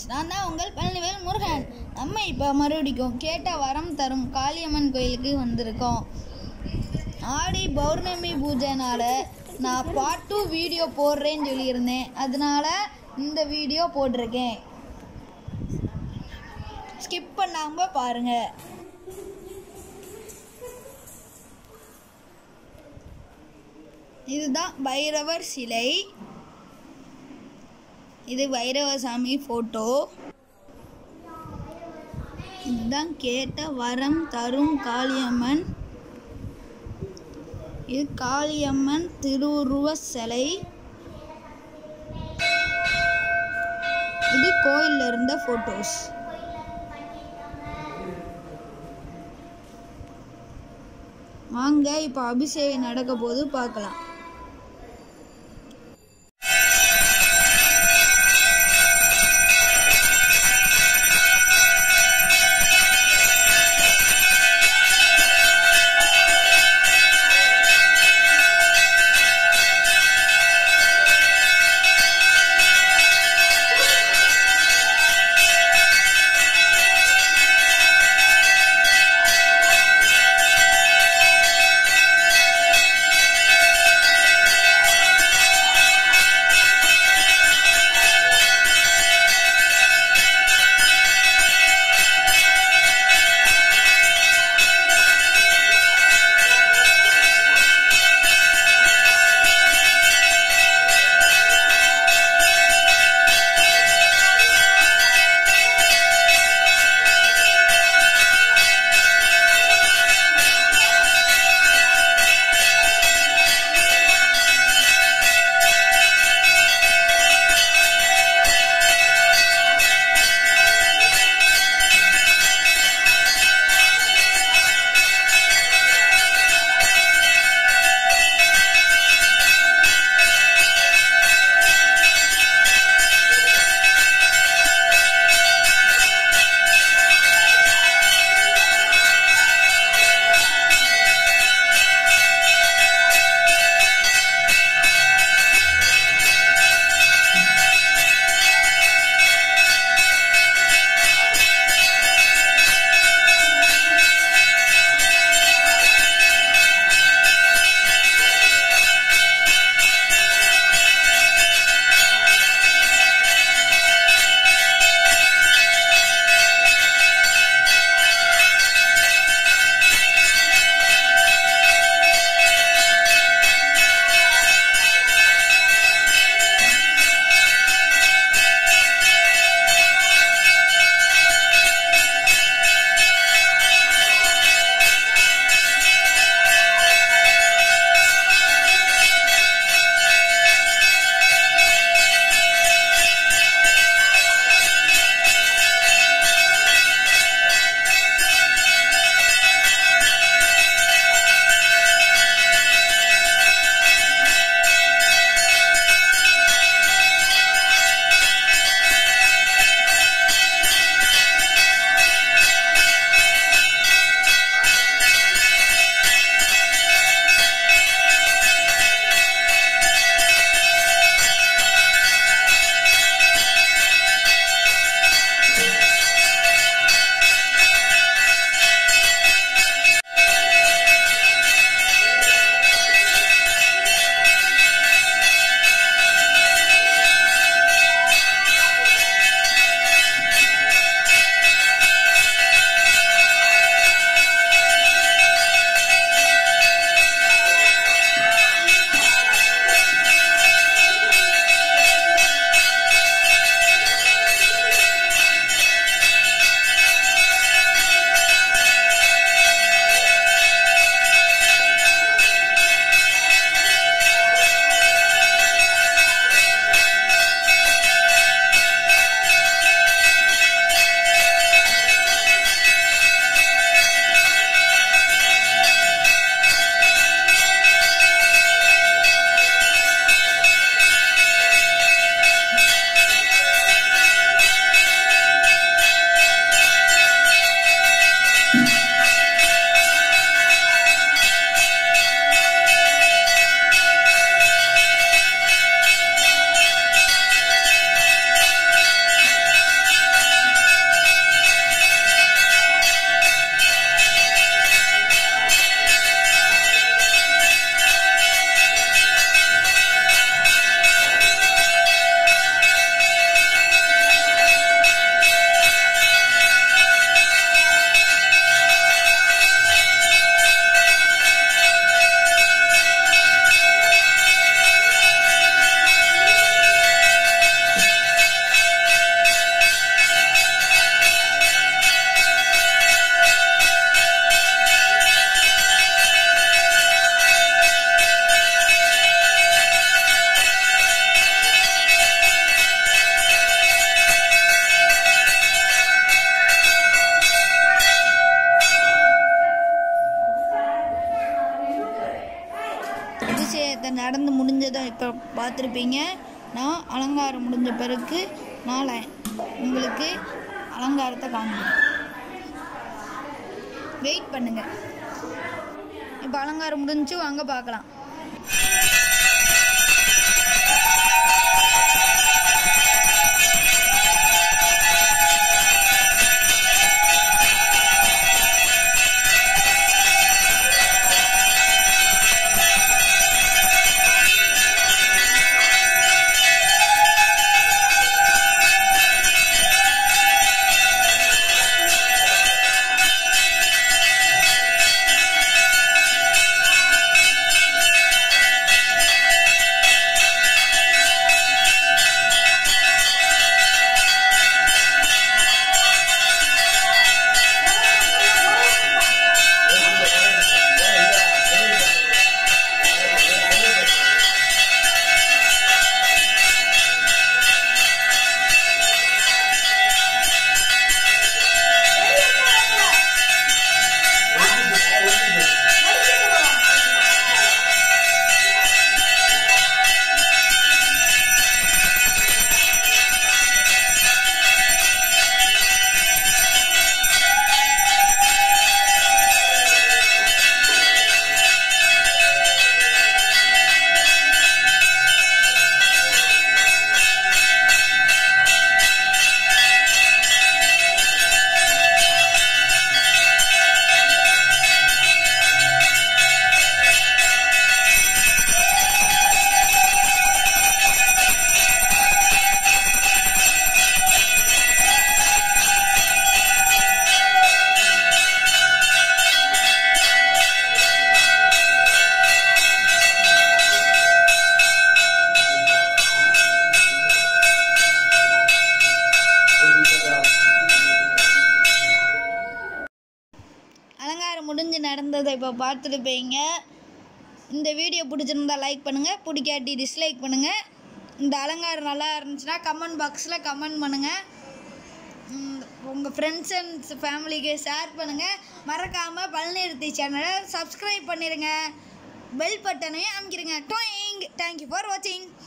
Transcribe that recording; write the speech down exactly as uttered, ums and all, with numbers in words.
Friends, நான் தான் உங்கள் பழனிவேல் முருகன். நம்ம இப்போ மறுபடிக்கும் கேட்ட வரம் தரும் காளியம்மன் கோயிலுக்கு வந்திருக்கோம். ஆடி பௌர்ணமி பூஜைனால நான் பார்ட் டூ வீடியோ போடுறேன்னு சொல்லியிருந்தேன். அதனால இந்த வீடியோ போட்டிருக்கேன். ஸ்கிப் பண்ணாம பாருங்க. இதுதான் பைரவர் சிலை. இது பைரவசாமி ஃபோட்டோ. இதுதான் கேட்ட வரம் தரும் காளியம்மன். இது காளியம்மன் திருவுருவ சிலை. இது கோயில்ல இருந்த ஃபோட்டோஸ். வாங்க இப்போ அபிஷேகம் நடக்க போது பார்க்கலாம். நடந்து முடிஞ்சதை இப்போ பார்த்துருப்பீங்க. நான் அலங்காரம் முடிஞ்ச பிறகு நான் உங்களுக்கு அலங்காரத்தை காண்பேன். வெயிட் பண்ணுங்க. இப்போ அலங்காரம் முடிஞ்சு வாங்க பார்க்கலாம். அலங்காரம் முடிஞ்சு நடந்ததை இப்போ பார்த்துருப்பீங்க. இந்த வீடியோ பிடிச்சிருந்தா லைக் பண்ணுங்கள், பிடிக்காட்டி டிஸ்லைக் பண்ணுங்கள். இந்த அலங்காரம் நல்லா இருந்துச்சுன்னா கமெண்ட் பாக்ஸில் கமெண்ட் பண்ணுங்கள். உங்கள் ஃப்ரெண்ட்ஸ் அண்ட் ஃபேமிலிக்கு ஷேர் பண்ணுங்கள். மறக்காமல் பழனிருத்தி சேனலை சப்ஸ்கிரைப் பண்ணிடுங்க. பெல் பட்டனையும் அமைக்கிறங்க. டோயிங். தேங்க்யூ ஃபார் வாட்சிங்.